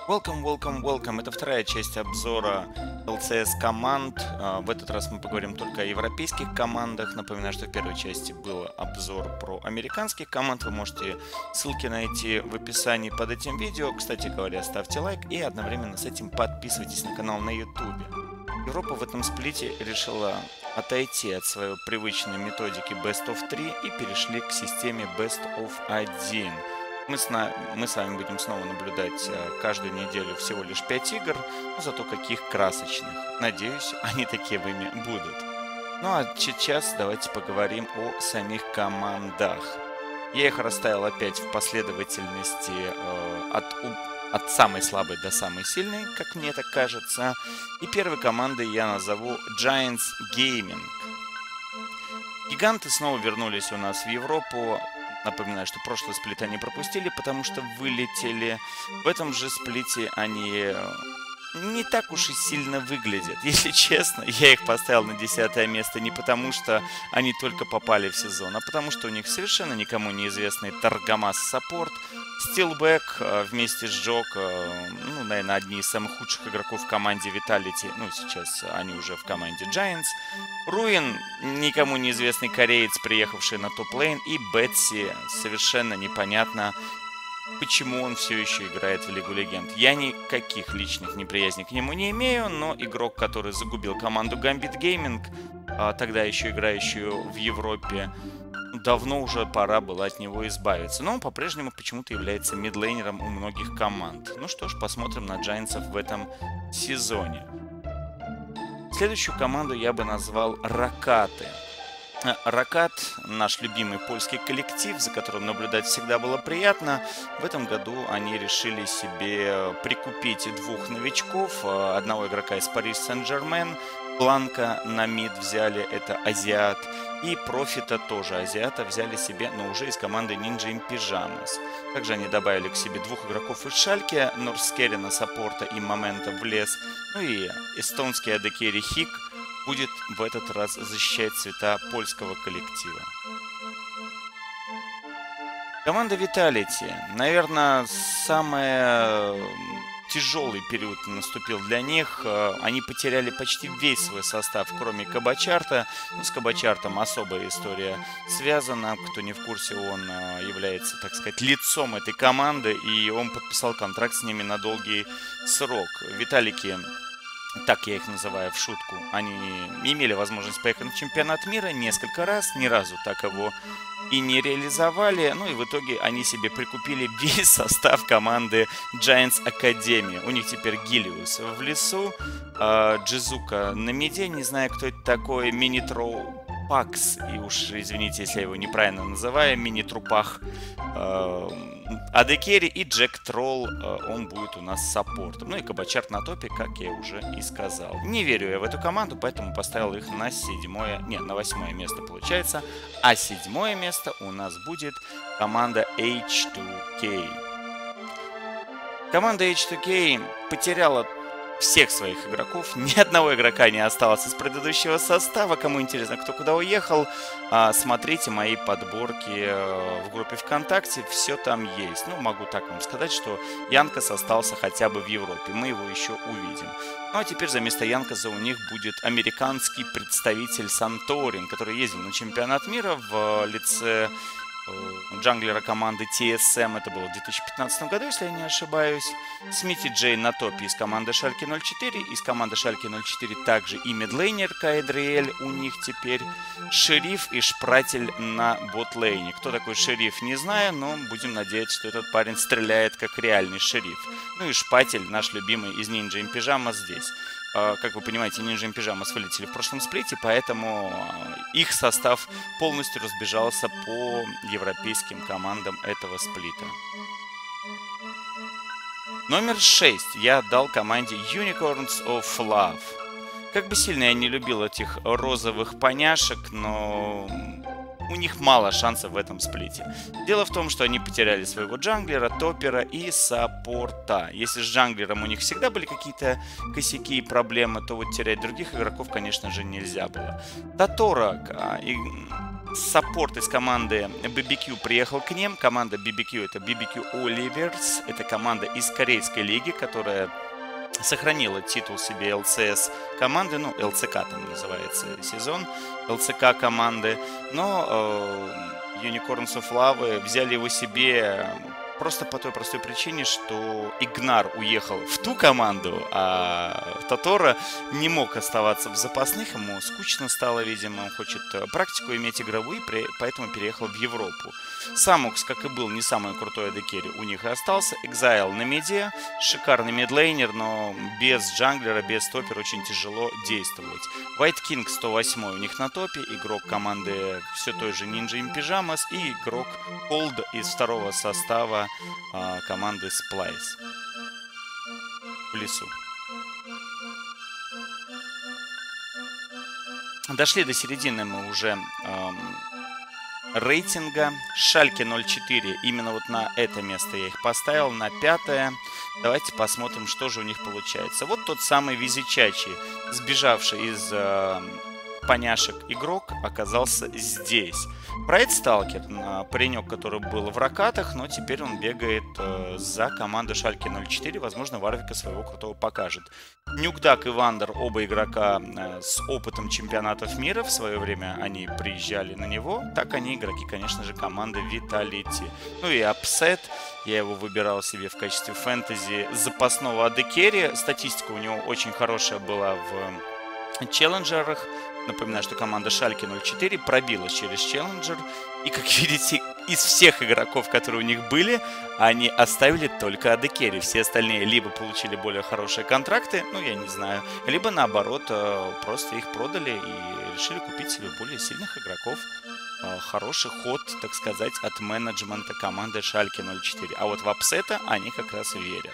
Welcome, welcome, welcome. Это вторая часть обзора LCS команд. В этот раз мы поговорим только о европейских командах. Напоминаю, что в первой части был обзор про американских команд. Вы можете ссылки найти в описании под этим видео. Кстати говоря, ставьте лайк и одновременно с этим подписывайтесь на канал на YouTube. Европа в этом сплите решила отойти от своей привычной методики Best of 3 и перешли к системе Best of 1. Мы с вами будем снова наблюдать каждую неделю всего лишь 5 игр, но зато каких красочных. Надеюсь, они такими будут. Ну а сейчас давайте поговорим о самих командах. Я их расставил опять в последовательности от самой слабой до самой сильной, как мне так кажется. И первой командой я назову Giants Gaming. Гиганты снова вернулись у нас в Европу. Напоминаю, что прошлый сплит они пропустили, потому что вылетели. В этом же сплите они не так уж и сильно выглядят. Если честно, я их поставил на 10-е место не потому, что они только попали в сезон, а потому что у них совершенно никому неизвестный Таргамас саппорт, Steelback вместе с Джок, ну, наверное, одни из самых худших игроков в команде Vitality, ну, сейчас они уже в команде Giants, Руин, никому неизвестный кореец, приехавший на топ-лейн, и Бетси, совершенно непонятно, почему он все еще играет в Лигу Легенд. Я никаких личных неприязней к нему не имею, но игрок, который загубил команду Gambit Gaming, тогда еще играющую в Европе, давно уже пора было от него избавиться. Но он по-прежнему почему-то является мидлейнером у многих команд. Ну что ж, посмотрим на Giants'ов в этом сезоне. Следующую команду я бы назвал Ракаты. Ракат, наш любимый польский коллектив, за которым наблюдать всегда было приятно. В этом году они решили себе прикупить двух новичков. Одного игрока из Paris Saint-Germain, Бланка на мид взяли, это азиат. И Профита тоже азиата взяли себе, но уже из команды Ninja in Pyjamas. Также они добавили к себе двух игроков из Шальке, Норскерина, Саппорта и Момента в лес. Ну и эстонский Адекери Хик будет в этот раз защищать цвета польского коллектива. Команда Vitality. Наверное, самый тяжелый период наступил для них. Они потеряли почти весь свой состав, кроме Кабачарта. Ну, с Кабачартом особая история связана. Кто не в курсе, он является, так сказать, лицом этой команды, и он подписал контракт с ними на долгий срок. Виталики, так я их называю в шутку, они имели возможность поехать на чемпионат мира несколько раз, ни разу так его и не реализовали. Ну и в итоге они себе прикупили весь состав команды Giants Academy. У них теперь Гилиус в лесу, Джизука на миде, не знаю, кто это такой, Минитроу Пакс, и уж извините, если я его неправильно называю, Мини-Трупах, Адекери и Джек Тролл, он будет у нас саппортом. Ну и Кабачарт на топе, как я уже и сказал. Не верю я в эту команду, поэтому поставил их на 8-е место получается. А 7-е место у нас будет команда H2K. Команда H2K потеряла всех своих игроков, ни одного игрока не осталось из предыдущего состава. Кому интересно, кто куда уехал, смотрите мои подборки в группе ВКонтакте, все там есть. Ну, могу так вам сказать, что Янкас остался хотя бы в Европе, мы его еще увидим. Ну, а теперь за место Янкаса у них будет американский представитель Санторин, который ездил на чемпионат мира в лице джанглера команды TSM, это было в 2015 году, если я не ошибаюсь. Смити Джей на топе из команды Шальки 04, из команды Шальки 04 также и мидлейнер Каэдриэль у них теперь, Шериф и Шпратель на ботлейне. Кто такой Шериф, не знаю, но будем надеяться, что этот парень стреляет как реальный Шериф. Ну и Шпатель, наш любимый из Ninja in Pyjamas здесь. Как вы понимаете, Ninja in Pyjamas вылетели в прошлом сплите, поэтому их состав полностью разбежался по европейским командам этого сплита. Номер 6 я отдал команде Unicorns of Love. Как бы сильно я не любил этих розовых поняшек, но у них мало шансов в этом сплите. Дело в том, что они потеряли своего джанглера, топера и саппорта. Если с джанглером у них всегда были какие-то косяки и проблемы, то вот терять других игроков, конечно же, нельзя было. Татора Саппорт из команды BBQ приехал к ним. Команда BBQ — это BBQ Olivers. Это команда из корейской лиги, которая сохранила титул себе ЛЦС команды, ну, ЛЦК там называется сезон, ЛЦК команды. Но Unicorns of Love взяли его себе просто по той простой причине, что Игнар уехал в ту команду, а Тотора не мог оставаться в запасных, ему скучно стало, видимо, он хочет практику иметь игровую, поэтому переехал в Европу. Самукс, как и был, не самый крутой AD-керри, у них и остался. Exile на миде, шикарный мидлейнер, но без джанглера, без топера очень тяжело действовать. White King 108 у них на топе, игрок команды все той же Ninja in Pyjamas и игрок Cold из второго состава команды Splice в лесу. Дошли до середины мы уже рейтинга. Шальке 04, именно вот на это место я их поставил, на 5-е. Давайте посмотрим, что же у них получается. Вот тот самый Визичачи, сбежавший из поняшек игрок, оказался здесь. Прайд Сталкер, паренек, который был в Ракатах, но теперь он бегает за команду Шальке 04. Возможно, Варвика своего крутого покажет. Нюкдак и Вандер, оба игрока с опытом чемпионатов мира. В свое время они приезжали на него. Так они игроки, конечно же, команды Vitality. Ну и Апсет. Я его выбирал себе в качестве фэнтези запасного AD-керри. Статистика у него очень хорошая была в челленджерах. Напоминаю, что команда Шальке 04 пробилась через челленджер. И, как видите, из всех игроков, которые у них были, они оставили только AD-керри. Все остальные либо получили более хорошие контракты, ну, я не знаю, либо, наоборот, просто их продали и решили купить себе более сильных игроков. Хороший ход, так сказать, от менеджмента команды Шальке 04. А вот в Апсета они как раз верят.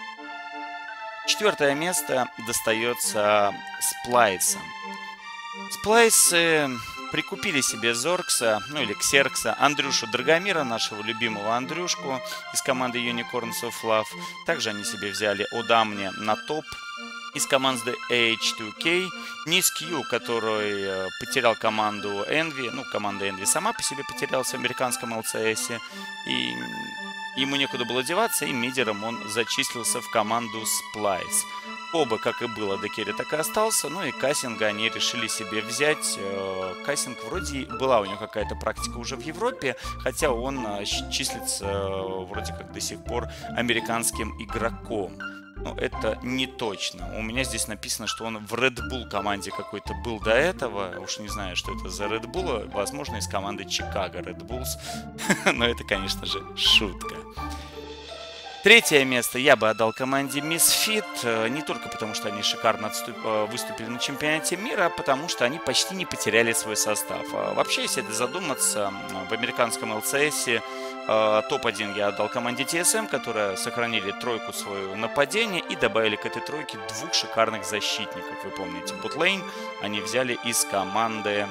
4-е место достается Сплайсам. Сплайсы прикупили себе Зоркса, ну или Ксеркса, Андрюшу Драгомира, нашего любимого Андрюшку из команды Unicorns of Love. Также они себе взяли Одамни на топ из команды H2K, Нискью, который потерял команду Envy, ну команда Envy сама по себе потерялась в американском ЛЦСе, и ему некуда было деваться, и мидером он зачислился в команду Splice. Оба, как и было, AD-керри так и остался. Ну и Кассинга они решили себе взять. Кассинг вроде была у него какая-то практика уже в Европе, хотя он числится вроде как до сих пор американским игроком. Но это не точно. У меня здесь написано, что он в Red Bull команде какой-то был до этого. Уж не знаю, что это за Red Bull. Возможно, из команды Чикаго Red Bulls. Но это, конечно же, шутка. 3-е место я бы отдал команде Misfit, не только потому, что они шикарно выступили на чемпионате мира, а потому что они почти не потеряли свой состав. Вообще, если задуматься, в американском ЛЦСе топ-1 я отдал команде TSM, которая сохранили тройку свою нападения и добавили к этой тройке 2 шикарных защитников. Вы помните, Ботлейн они взяли из команды...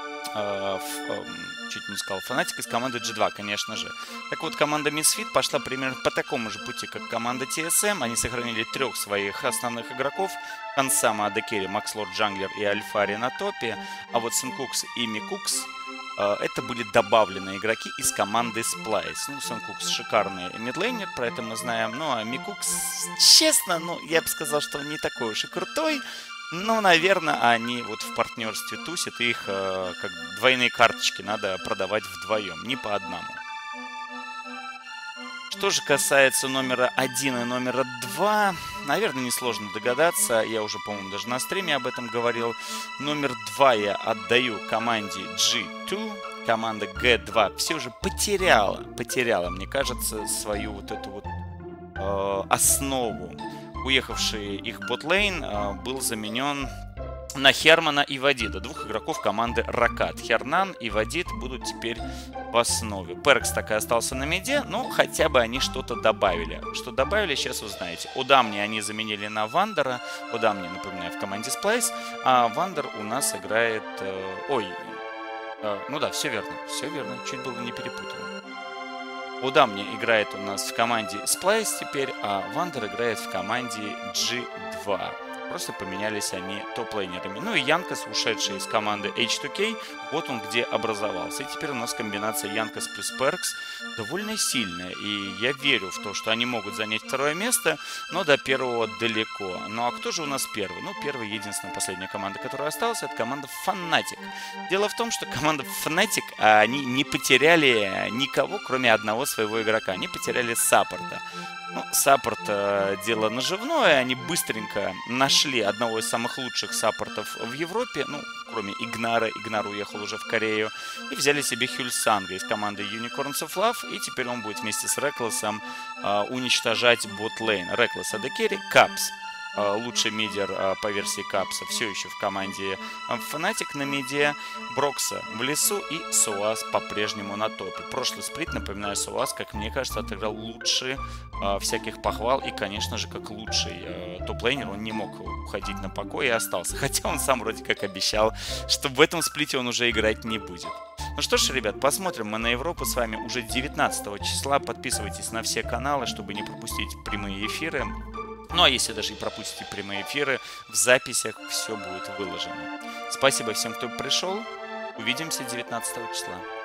чуть не сказал, Фанатик из команды G2, конечно же. Так вот, команда Misfit пошла примерно по такому же пути, как команда TSM. Они сохранили 3 своих основных игроков. Хансама, AD-керри, Макслорд, Джанглер и Альфари на топе. А вот Сенкукс и Микукс это были добавленные игроки из команды Splice. Ну, Сенкукс шикарный мидлейнер, про это мы знаем. Ну, а Микукс, честно, ну, я бы сказал, что он не такой уж и крутой. Ну, наверное, они вот в партнерстве тусят, и их как двойные карточки надо продавать вдвоем, не по одному. Что же касается номера 1 и номера 2, наверное, несложно догадаться, я уже, по-моему, даже на стриме об этом говорил. Номер 2 я отдаю команде G2, команда G2 все же потеряла, мне кажется, свою вот эту вот основу. Уехавший их ботлейн был заменен на Хермана и Вадида, 2 игроков команды Ракат. Хернан и Вадид будут теперь в основе. Перкс так и остался на миде, но хотя бы они что-то добавили. Что добавили, сейчас узнаете. Удамни они заменили на Вандера. Удамни, напоминаю, в команде Splice. А Вандер у нас играет... ну да, все верно, чуть было не перепутал. Удамни играет у нас в команде Splice теперь, а Вандер играет в команде G2. Просто поменялись они топ-лейнерами. Ну и Янкас, ушедший из команды H2K, вот он где образовался. И теперь у нас комбинация Янкас плюс Перкс довольно сильная. И я верю в то, что они могут занять второе место, но до первого далеко. Ну а кто же у нас первый? Ну, первый, единственная, последняя команда, которая осталась, это команда Fnatic. Дело в том, что команда Fnatic, они не потеряли никого, кроме одного своего игрока. Они потеряли саппорта. Ну, саппорт дело наживное, они быстренько нашли одного из самых лучших саппортов в Европе, ну, кроме Игнара, Игнар уехал уже в Корею, и взяли себе Хюльсанга из команды Unicorns of Love, и теперь он будет вместе с Реклессом уничтожать бот-лейн. Реклесс AD Carry, Капс. Лучший мидер по версии Капса все еще в команде Fnatic на миде, Брокса в лесу и Соас по-прежнему на топе. Прошлый сплит, напоминаю, Соас, как мне кажется, отыграл лучше всяких похвал и, конечно же, как лучший топ-лейнер он не мог уходить на покой и остался. Хотя он сам вроде как обещал, что в этом сплите он уже играть не будет. Ну что ж, ребят, посмотрим мы на Европу с вами уже 19 числа. Подписывайтесь на все каналы, чтобы не пропустить прямые эфиры. Ну а если даже и пропустите прямые эфиры, в записях все будет выложено. Спасибо всем, кто пришел. Увидимся 19 числа.